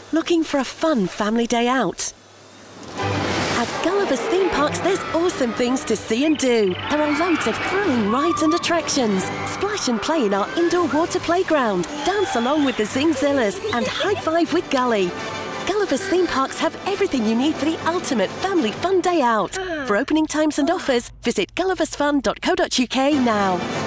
Looking for a fun family day out? At Gulliver's theme parks, there's awesome things to see and do. There are loads of thrilling rides and attractions. Splash and play in our indoor water playground. Dance along with the Zingzillas and high five with Gully. Gulliver's theme parks have everything you need for the ultimate family fun day out. For opening times and offers, visit gulliversfun.co.uk now.